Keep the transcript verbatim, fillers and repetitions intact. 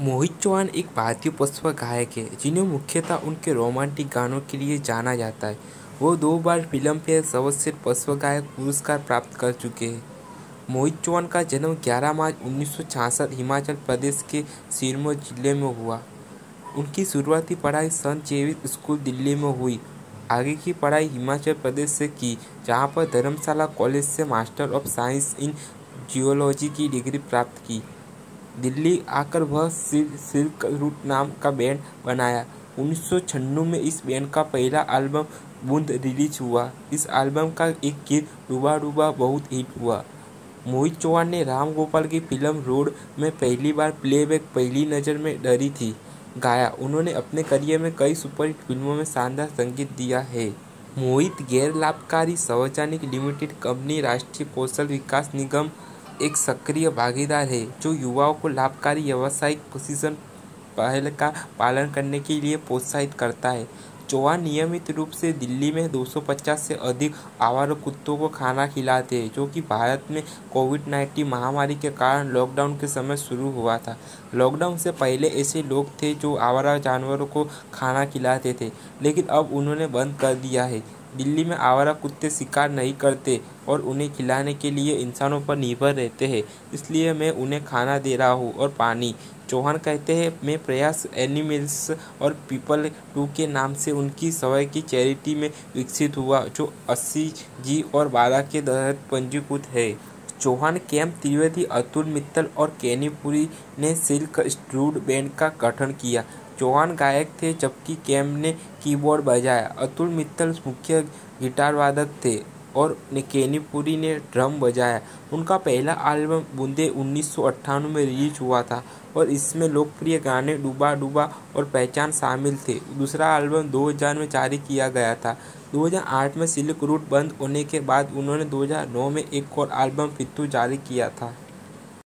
मोहित चौहान एक भारतीय पश्चिम गायक हैं जिन्हें मुख्यतः उनके रोमांटिक गानों के लिए जाना जाता है। वो दो बार फिल्मफेयर सर्वश्रेष्ठ पश्चिम गायक पुरस्कार प्राप्त कर चुके हैं। मोहित चौहान का जन्म ग्यारह मार्च उन्नीस सौ छियासठ हिमाचल प्रदेश के सिरमौर जिले में हुआ। उनकी शुरुआती पढ़ाई संत जेवियर स्कूल दिल्ली में हुई। आगे की पढ़ाई हिमाचल प्रदेश से की, जहां पर धर्मशाला कॉलेज से master of science in geology की डिग्री प्राप्त की। दिल्ली आकर वह सिल्क रूट नाम का बैंड बनाया। उन्नीस सौ छियानवे में इस बैंड का पहला एल्बम बूंद रिलीज हुआ। इस एल्बम का एक गीत डूबा डूबा बहुत हिट हुआ। मोहित चौहान ने राम गोपाल की फिल्म रोड में पहली बार प्लेबैक पहली नज़र में डरी थी गाया। उन्होंने अपने करियर में कई सुपरहिट फिल्मों में शानदार संगीत दिया है। मोहित गैर लाभकारी सार्वजनिक लिमिटेड कंपनी राष्ट्रीय कौशल विकास निगम एक सक्रिय भागीदार है जो युवाओं को लाभकारी व्यावसायिक प्रशिक्षण पहल का पालन करने के लिए प्रोत्साहित करता है। चौहान नियमित रूप से दिल्ली में दो सौ पचास से अधिक आवारा कुत्तों को खाना खिलाते हैं, जो कि भारत में कोविड उन्नीस महामारी के कारण लॉकडाउन के समय शुरू हुआ था। लॉकडाउन से पहले ऐसे लोग थे जो आवारा जानवरों को खाना खिलाते थे, लेकिन अब उन्होंने बंद कर दिया है। दिल्ली में आवारा कुत्ते शिकार नहीं करते और उन्हें खिलाने के लिए इंसानों पर निर्भर रहते हैं, इसलिए मैं उन्हें खाना दे रहा हूँ और पानी। चौहान कहते हैं, मैं प्रयास एनिमल्स और पीपल टू के नाम से उनकी सवय की चैरिटी में विकसित हुआ, जो अस्सी जी और बारह के तहत पंजीकृत है। चौहान, कैम त्रिवेदी, अतुल मित्तल और केनी पुरी ने सिल्क रूट बैंड का गठन किया। चौहान गायक थे जबकि कैम ने कीबोर्ड बजाया। अतुल मित्तल मुख्य गिटार वादक थे और केनी पुरी ने ड्रम बजाया। उनका पहला एल्बम बूंदे उन्नीस सौ अट्ठानवे में रिलीज हुआ था और इसमें लोकप्रिय गाने डूबा डूबा और पहचान शामिल थे। दूसरा एल्बम दो हज़ार में जारी किया गया था। दो हज़ार आठ में सिल्क रूट बंद होने के बाद उन्होंने दो हज़ार नौ में एक और एल्बम फितू जारी किया था।